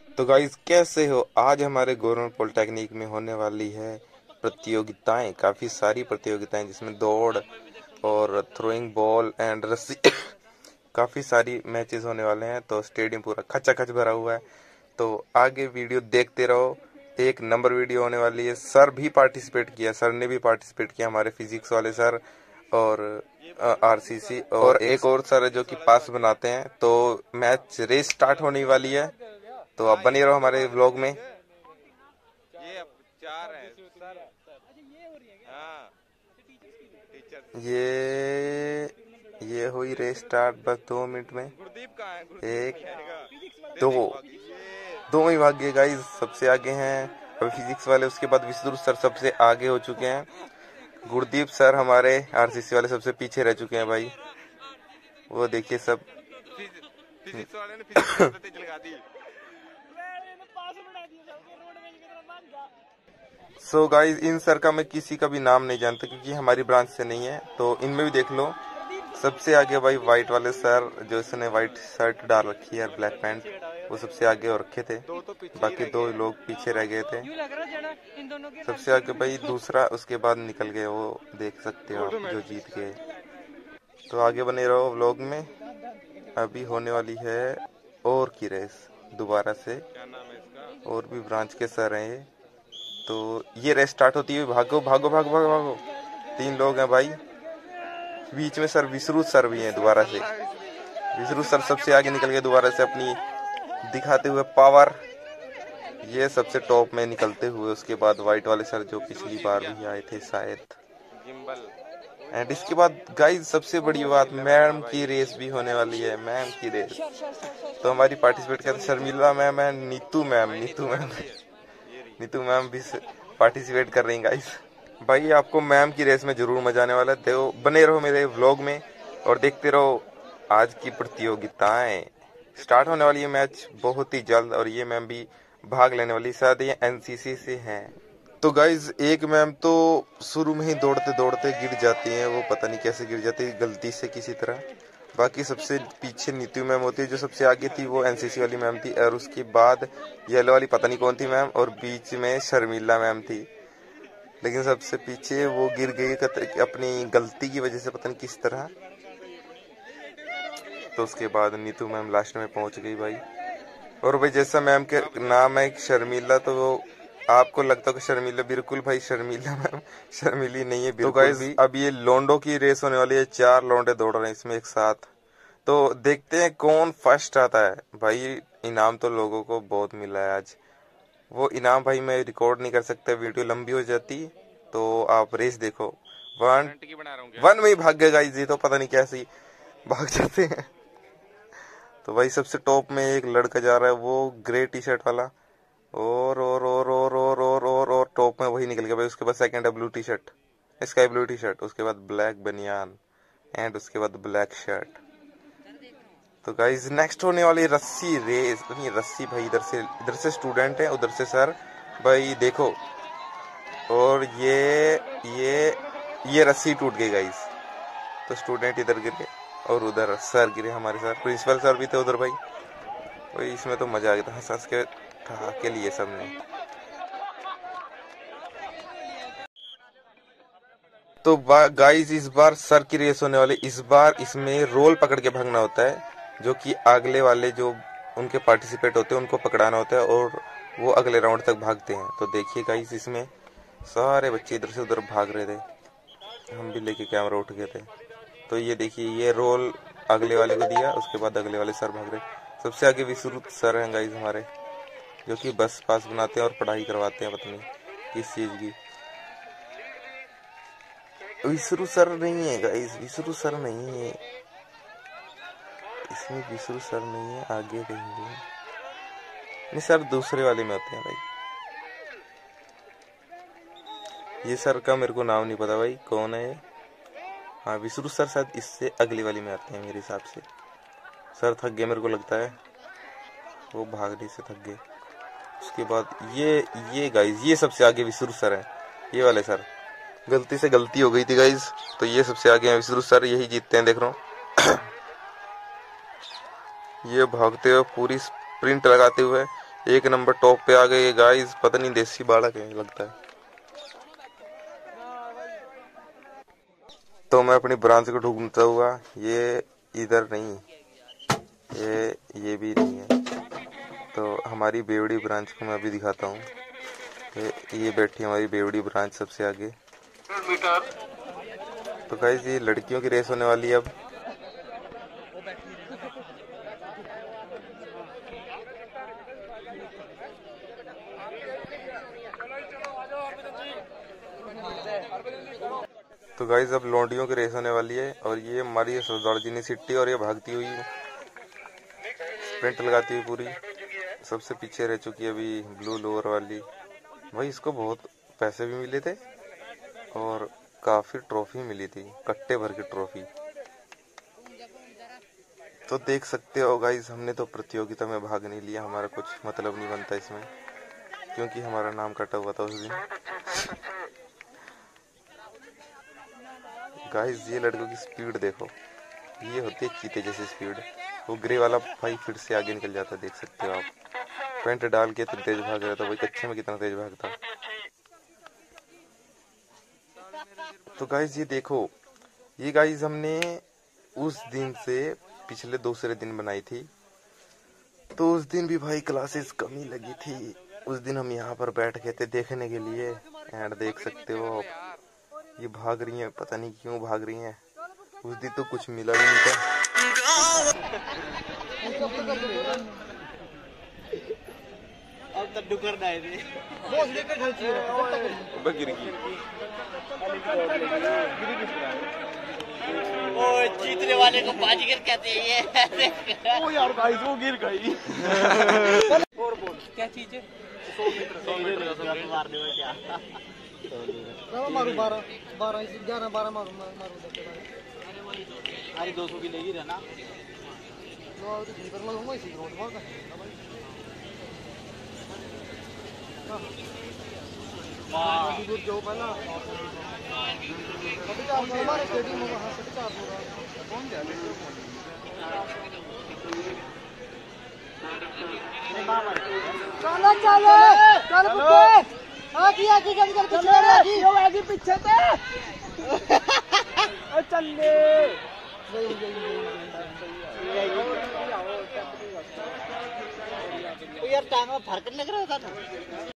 तो गाइस कैसे हो। आज हमारे गवर्नमेंट पॉलिटेक्निक में होने वाली है प्रतियोगिताएं, काफ़ी सारी प्रतियोगिताएं जिसमें दौड़ और थ्रोइंग बॉल एंड रस्सी काफ़ी सारी मैचेस होने वाले हैं। तो स्टेडियम पूरा खचाखच भरा हुआ है। तो आगे वीडियो देखते रहो। एक नंबर वीडियो होने वाली है। सर भी पार्टिसिपेट किया, सर ने भी पार्टिसिपेट किया, हमारे फिजिक्स वाले सर और आरसीसी और एक और सर है जो कि पास बनाते हैं। तो मैच रेस स्टार्ट होने वाली है। तो आप बने रहो हमारे व्लॉग में। ये अब चार है सर। हाँ ये हुई रेस स्टार्ट बस 2 मिनट में। गुरदीप कहाँ है? एक दे दो दे दो ही भाग्य गाइस सबसे आगे हैं अभी फिजिक्स वाले। उसके बाद विष्णु सर सबसे आगे हो चुके हैं। गुरदीप सर हमारे आरसीसी वाले सबसे पीछे रह चुके हैं भाई। वो देखिए सब फिजिक्स वाले ने फिजिक्स तेज लगा दी। सो गाइस इन सर का मैं किसी का भी नाम नहीं जानता क्योंकि हमारी ब्रांच से नहीं है। तो इनमें भी देख लो। सबसे आगे भाई वाइट वाले सर जो इसने वाइट शर्ट डाल रखी है और ब्लैक पैंट, वो सबसे आगे और रखे थे। बाकी दो लोग पीछे रह गए थे। सबसे आगे भाई दूसरा, उसके बाद निकल गए, वो देख सकते हो आप जो जीत गए। तो आगे बने रहो व्लॉग में। अभी होने वाली है और की रेस दोबारा से। क्या नाम है इसका? और भी ब्रांच के सर हैं ये। तो ये रेस स्टार्ट होती है। भागो भागो भागो भागो भागो। 3 लोग हैं भाई। बीच में सर विसरू सर भी हैं दोबारा से। विसरू सर सबसे आगे निकल गए दोबारा से अपनी दिखाते हुए पावर। ये सबसे टॉप में निकलते हुए। उसके बाद वाइट वाले सर जो पिछली बार भी आए थे शायद। जिम्बल। एंड इसके बाद गाइस सबसे बड़ी बात, मैम की रेस भी होने वाली है। मैम की रेस तो हमारी पार्टिसिपेट करते शर्मिला मैम है, नीतू मैम नीतू मैम भी पार्टिसिपेट कर रही हैं गाइस। भाई आपको मैम की रेस में जरूर मजा आने वाला है। देखो बने रहो मेरे व्लॉग में और देखते रहो आज की प्रतियोगिताएं। स्टार्ट होने वाली है मैच बहुत ही जल्द और ये मैम भी भाग लेने वाली, शायद ये एनसीसी से हैं। तो गाइज एक मैम तो शुरू में ही दौड़ते दौड़ते गिर जाती हैं। वो पता नहीं कैसे गिर जाती है, गलती से किसी तरह। बाकी सबसे पीछे नीतू मैम होती है। जो सबसे आगे थी वो एनसीसी वाली मैम थी और उसके बाद येलो वाली पता नहीं कौन थी मैम, और बीच में शर्मिला मैम थी। लेकिन सबसे पीछे वो गिर गई अपनी गलती की वजह से, पता नहीं किस तरह। तो उसके बाद नीतू मैम लास्ट में पहुंच गई भाई। और भाई जैसा मैम के नाम है शर्मिला, तो वो आपको लगता है कि शर्मिला, बिल्कुल भाई शर्मिला मैम शर्मिली नहीं है बिल्कुल। तो गाइस अब ये लोंडो की रेस होने वाली है। 4 लोंडे दौड़ रहे हैं इसमें एक साथ। तो देखते हैं कौन फर्स्ट आता है भाई। इनाम तो लोगों को बहुत मिला है आज। वो इनाम भाई मैं रिकॉर्ड नहीं कर सकता, वीडियो लंबी हो जाती। तो आप रेस देखो। वन में ही भाग गए गाइस। ये तो पता नहीं कैसे भाग जाते हैं। तो भाई सबसे टॉप में एक लड़का जा रहा है, वो ग्रे टी शर्ट वाला। और टॉप में वही निकल गया भाई। उसके बाद सेकंड है blue T shirt, sky blue T shirt. उसके बाद ब्लैक बनियान एंड उसके बाद ब्लैक शर्ट। तो गाइस नेक्स्ट होने वाली रस्सी रेस। नहीं रस्सी भाई, इधर से स्टूडेंट है, उधर से सर भाई देखो। और ये रस्सी टूट गई गाइस। तो स्टूडेंट इधर गिरे और उधर सर गिरे। हमारे सर प्रिंसिपल सर भी थे उधर भाई। भाई इसमें तो मजा आ गया था, हंस हंस के ठहाके लिए सबने। तो गाइस इस बार सर की रेस होने वाली। इस बार इसमें रोल पकड़ के भागना होता है, जो कि अगले वाले जो उनके पार्टिसिपेट होते हैं उनको पकड़ाना होता है और वो अगले राउंड तक भागते हैं। तो देखिए गाइस इसमें सारे बच्चे इधर से उधर भाग रहे थे। हम भी लेके कैमरा उठ गए थे। तो ये देखिए ये रोल अगले वाले को दिया, उसके बाद अगले वाले सर भाग रहे। सबसे आगे विश्रुत सर हैं गाइस हमारे, जो कि बस पास बनाते हैं और पढ़ाई करवाते हैं पता नहीं किस चीज की। विश्रु सर नहीं है गाइस, विश्रु सर नहीं है इसमें, विश्रु सर नहीं है। आगे कहीं नहीं, सर दूसरे वाले में होते हैं भाई। ये सर का मेरे को नाम नहीं पता भाई कौन है ये। हाँ विश्रु सर शायद इससे अगली वाली में आते हैं मेरे हिसाब से। सर थक गए मेरे को लगता है, वो भागने से थक गए। उसके बाद ये गाइस ये सबसे आगे विश्रु सर है। ये वाले सर गलती से गलती हो गई थी गाइस। तो ये सबसे आगे हैं विश्रु सर, यही जीतते हैं देख रहा हूँ। ये भागते हुए पूरी स्प्रिंट लगाते हुए एक नंबर टॉप पे आ गए गाइस, पता नहीं देसी बालक है लगता है। तो मैं अपनी ब्रांच को ढूंढता हुआ, ये इधर नहीं, ये भी नहीं है, तो हमारी बेवड़ी ब्रांच को मैं अभी दिखाता हूँ। ये बैठी हमारी बेवड़ी ब्रांच सबसे आगे। तो गाइस ये लड़कियों की रेस होने वाली है अब। तो गाइस अब लौंडियों की रेस होने वाली है, और ये हमारी सरदारजीनी सिटी, और ये भागती हुई स्प्रिंट लगाती हुई पूरी सबसे पीछे रह चुकी है अभी ब्लू लोअर वाली। भाई इसको बहुत पैसे भी मिले थे और काफी ट्रॉफी मिली थी, कट्टे भर की ट्रॉफी। तो देख सकते हो गाइस, हमने तो प्रतियोगिता में भाग नहीं लिया, हमारा कुछ मतलब नहीं बनता इसमें, क्योंकि हमारा नाम कटा हुआ था उस दिन। गाइस ये लड़कों की स्पीड देखो, ये होती है चीते जैसी स्पीड। वो ग्रे वाला भाई फिर से आगे निकल जाता, देख सकते हो आप, पैंट डाल के इतना तेज भाग रहा था, वही कच्चे में कितना तेज भागता। तो गाइस ये देखो, ये गाइस हमने उस दिन से पिछले दूसरे दिन बनाई थी, तो उस दिन भी भाई क्लासेस कमी लगी थी। उस दिन हम यहाँ पर बैठ गए थे देखने के लिए, एंड देख सकते हो आप, ये भाग रही हैं, पता नहीं क्यों भाग रही हैं। उस दिन तो कुछ मिला भी नहीं था। जीतने वाले को बाजीगर कहते हैं ये। ओ यार गाइस वो गिर गई। और बोल क्या चीज है? 100 मीटर मारने में क्या? मारू 12 11 12 मारू अरे 200 की लेगी रहना। जो पहला हमारे स्टेडियम होगा, हाँ 4.5 होगा। कौन जाए चलो चलो चलो आगे आगे जल्दी जल्दी आगे यो आगे पीछे से चले यार टांग में फर्क लग रहा था ना।